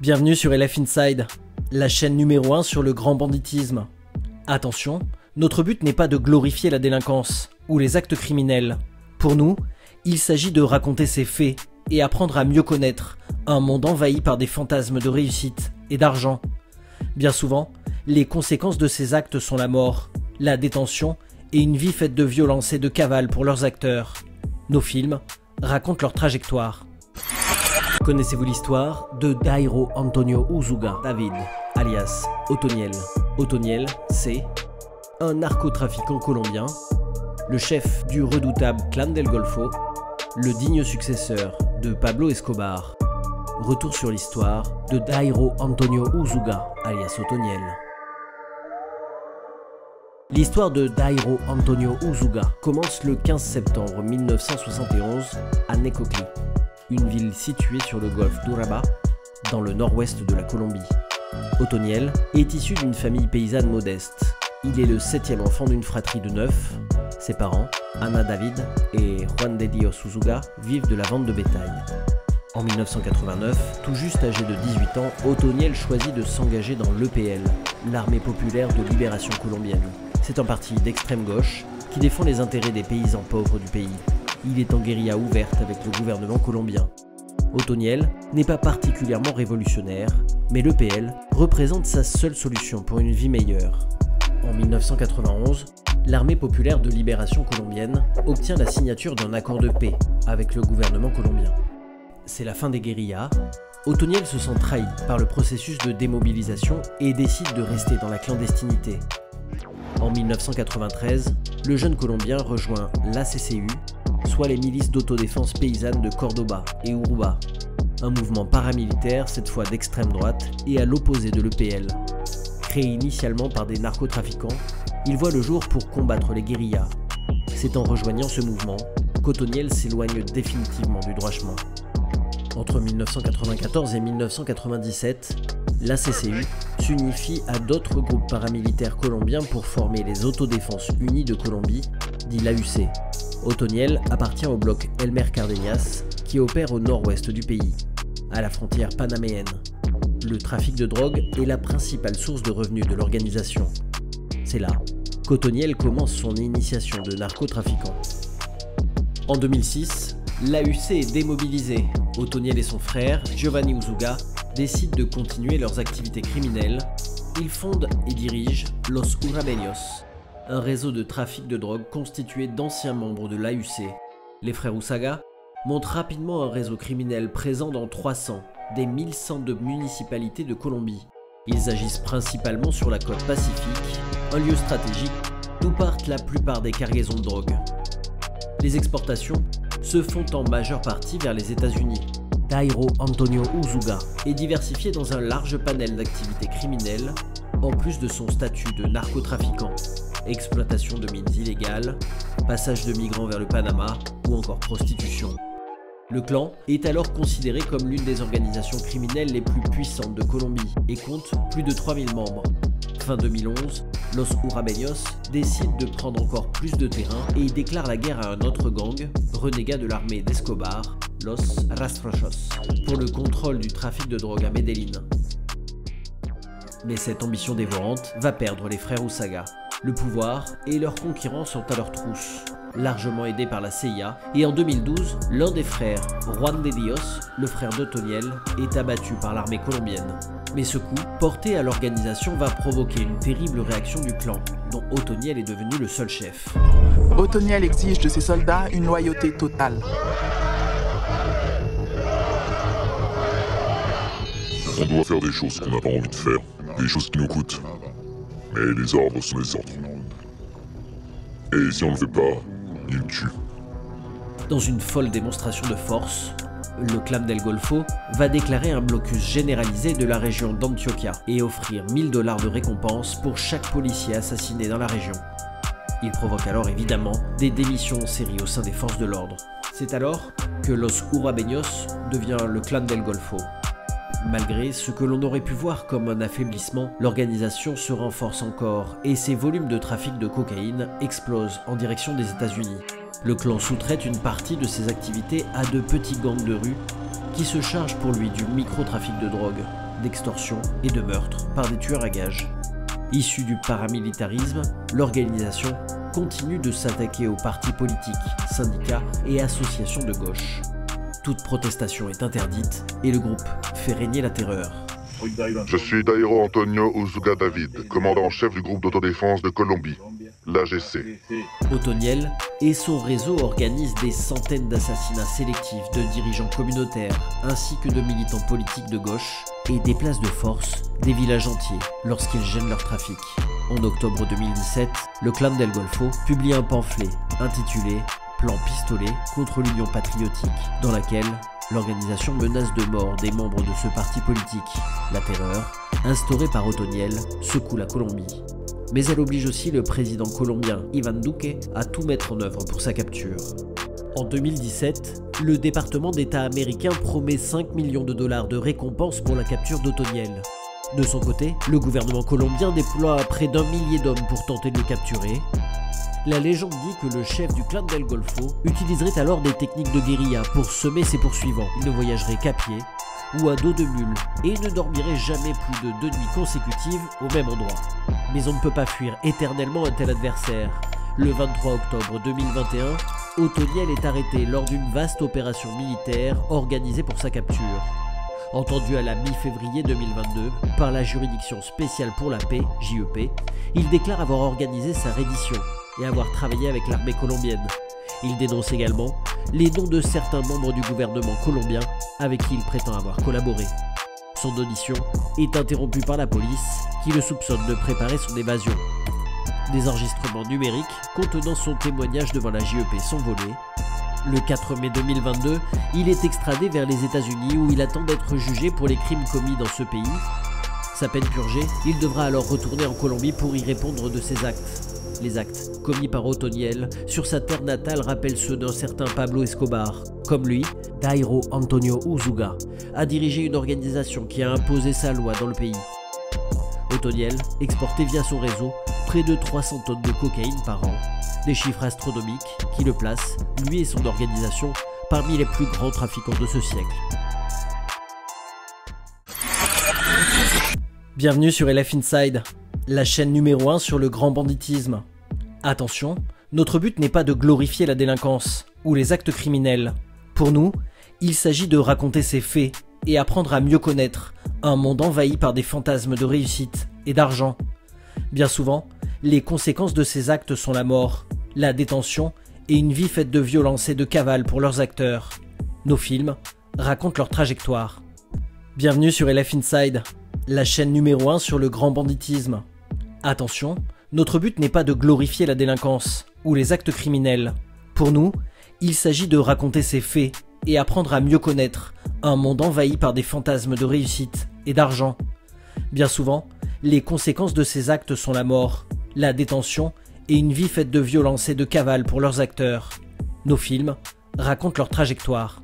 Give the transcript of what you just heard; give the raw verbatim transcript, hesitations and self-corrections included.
Bienvenue sur L F Inside, la chaîne numéro un sur le grand banditisme. Attention, notre but n'est pas de glorifier la délinquance ou les actes criminels. Pour nous, il s'agit de raconter ces faits et apprendre à mieux connaître un monde envahi par des fantasmes de réussite et d'argent. Bien souvent, les conséquences de ces actes sont la mort, la détention et une vie faite de violence et de cavale pour leurs acteurs. Nos films racontent leur trajectoire. Connaissez-vous l'histoire de Dairo Antonio Usuga David, alias Otoniel? Otoniel, c'est un narcotrafiquant colombien, le chef du redoutable Clan del Golfo, le digne successeur de Pablo Escobar. Retour sur l'histoire de Dairo Antonio Usuga, alias Otoniel. L'histoire de Dairo Antonio Usuga commence le quinze septembre mille neuf cent soixante et onze à Necoclí, une ville située sur le golfe d'Urabá, dans le nord-ouest de la Colombie. Otoniel est issu d'une famille paysanne modeste. Il est le septième enfant d'une fratrie de neuf. Ses parents, Ana David et Juan de Dios Usuga, vivent de la vente de bétail. En mille neuf cent quatre-vingt-neuf, tout juste âgé de dix-huit ans, Otoniel choisit de s'engager dans l'E P L, l'Armée populaire de libération colombienne. C'est un parti d'extrême gauche qui défend les intérêts des paysans pauvres du pays. Il est en guérilla ouverte avec le gouvernement colombien. Otoniel n'est pas particulièrement révolutionnaire, mais l'E P L représente sa seule solution pour une vie meilleure. En mille neuf cent quatre-vingt-onze, l'Armée populaire de libération colombienne obtient la signature d'un accord de paix avec le gouvernement colombien. C'est la fin des guérillas. Otoniel se sent trahi par le processus de démobilisation et décide de rester dans la clandestinité. En mille neuf cent quatre-vingt-treize, le jeune Colombien rejoint l'A C C U, soit les milices d'autodéfense paysannes de Córdoba et Urubá, un mouvement paramilitaire cette fois d'extrême droite et à l'opposé de l'E P L. Créé initialement par des narcotrafiquants, il voit le jour pour combattre les guérillas. C'est en rejoignant ce mouvement qu'Otoniel s'éloigne définitivement du droit chemin. Entre mille neuf cent quatre-vingt-quatorze et mille neuf cent quatre-vingt-dix-sept, l'A C C U s'unifie à d'autres groupes paramilitaires colombiens pour former les Autodéfenses Unies de Colombie, dit l'A U C. Otoniel appartient au bloc Elmer Cardenas, qui opère au nord-ouest du pays, à la frontière panaméenne. Le trafic de drogue est la principale source de revenus de l'organisation. C'est là qu'Otoniel commence son initiation de narcotrafiquant. En deux mille six, l'A U C est démobilisé. Otoniel et son frère, Giovanni Usuga, décident de continuer leurs activités criminelles. Ils fondent et dirigent Los Urabeños, un réseau de trafic de drogue constitué d'anciens membres de l'A U C. Les frères Usaga montent rapidement un réseau criminel présent dans trois cents des mille cent deux municipalités de Colombie. Ils agissent principalement sur la côte Pacifique, un lieu stratégique d'où partent la plupart des cargaisons de drogue. Les exportations se font en majeure partie vers les États-Unis. Dairo Antonio Usuga est diversifié dans un large panel d'activités criminelles, en plus de son statut de narcotrafiquant. Exploitation de mines illégales, passage de migrants vers le Panama ou encore prostitution. Le clan est alors considéré comme l'une des organisations criminelles les plus puissantes de Colombie et compte plus de trois mille membres. Fin deux mille onze, Los Urabeños décide de prendre encore plus de terrain et il déclare la guerre à un autre gang, renégat de l'armée d'Escobar, Los Rastrochos, pour le contrôle du trafic de drogue à Medellín. Mais cette ambition dévorante va perdre les frères Usaga. Le pouvoir et leurs concurrents sont à leur trousse, largement aidés par la C I A, et en deux mille douze, l'un des frères, Juan de Dios, le frère d'Otoniel, est abattu par l'armée colombienne. Mais ce coup, porté à l'organisation, va provoquer une terrible réaction du clan, dont Otoniel est devenu le seul chef. Otoniel exige de ses soldats une loyauté totale. On doit faire des choses qu'on n'a pas envie de faire, des choses qui nous coûtent. Mais les ordres sont les ordres. Et si on ne le fait pas, ils tuent. Dans une folle démonstration de force, le Clan del Golfo va déclarer un blocus généralisé de la région d'Antioquia et offrir mille dollars de récompense pour chaque policier assassiné dans la région. Il provoque alors évidemment des démissions en série au sein des forces de l'ordre. C'est alors que Los Urabeños devient le Clan del Golfo. Malgré ce que l'on aurait pu voir comme un affaiblissement, l'organisation se renforce encore et ses volumes de trafic de cocaïne explosent en direction des États-Unis. Le clan sous-traite une partie de ses activités à de petits gangs de rue qui se chargent pour lui du micro-trafic de drogue, d'extorsion et de meurtre par des tueurs à gages. Issue du paramilitarisme, l'organisation continue de s'attaquer aux partis politiques, syndicats et associations de gauche. Toute protestation est interdite et le groupe fait régner la terreur. Je suis Dairo Antonio Usuga David, commandant en chef du groupe d'autodéfense de Colombie, l'A G C. Otoniel et son réseau organisent des centaines d'assassinats sélectifs de dirigeants communautaires ainsi que de militants politiques de gauche et déplacent de force des villages entiers lorsqu'ils gênent leur trafic. En octobre deux mille dix-sept, le clan del Golfo publie un pamphlet intitulé « Plan Pistolet contre l'Union Patriotique » dans laquelle l'organisation menace de mort des membres de ce parti politique. La terreur, instaurée par Otoniel, secoue la Colombie. Mais elle oblige aussi le président colombien Iván Duque à tout mettre en œuvre pour sa capture. En deux mille dix-sept, le département d'État américain promet cinq millions de dollars de récompense pour la capture d'Otoniel. De son côté, le gouvernement colombien déploie près d'un millier d'hommes pour tenter de le capturer. La légende dit que le chef du clan del Golfo utiliserait alors des techniques de guérilla pour semer ses poursuivants. Il ne voyagerait qu'à pied ou à dos de mule et ne dormirait jamais plus de deux nuits consécutives au même endroit. Mais on ne peut pas fuir éternellement un tel adversaire. Le vingt-trois octobre deux mille vingt et un, Otoniel est arrêté lors d'une vaste opération militaire organisée pour sa capture. Entendu à la mi-février deux mille vingt-deux par la juridiction spéciale pour la paix, J E P, il déclare avoir organisé sa reddition et avoir travaillé avec l'armée colombienne. Il dénonce également les noms de certains membres du gouvernement colombien avec qui il prétend avoir collaboré. Son audition est interrompue par la police qui le soupçonne de préparer son évasion. Des enregistrements numériques contenant son témoignage devant la J E P sont volés. Le quatre mai deux mille vingt-deux, il est extradé vers les États-Unis où il attend d'être jugé pour les crimes commis dans ce pays. Sa peine purgée, il devra alors retourner en Colombie pour y répondre de ses actes. Les actes commis par Otoniel sur sa terre natale rappellent ceux d'un certain Pablo Escobar. Comme lui, Dairo Antonio Usuga a dirigé une organisation qui a imposé sa loi dans le pays. Otoniel exportait via son réseau près de trois cents tonnes de cocaïne par an, des chiffres astronomiques qui le placent, lui et son organisation, parmi les plus grands trafiquants de ce siècle. Bienvenue sur L F Inside, la chaîne numéro un sur le grand banditisme. Attention, notre but n'est pas de glorifier la délinquance ou les actes criminels. Pour nous, il s'agit de raconter ces faits et apprendre à mieux connaître un monde envahi par des fantasmes de réussite et d'argent. Bien souvent, les conséquences de ces actes sont la mort, la détention et une vie faite de violence et de cavale pour leurs acteurs. Nos films racontent leur trajectoire. Bienvenue sur L F Inside, la chaîne numéro un sur le grand banditisme. Attention, notre but n'est pas de glorifier la délinquance ou les actes criminels. Pour nous, il s'agit de raconter ces faits et apprendre à mieux connaître un monde envahi par des fantasmes de réussite et d'argent. Bien souvent, les conséquences de ces actes sont la mort, la détention et une vie faite de violence et de cavale pour leurs acteurs. Nos films racontent leur trajectoire.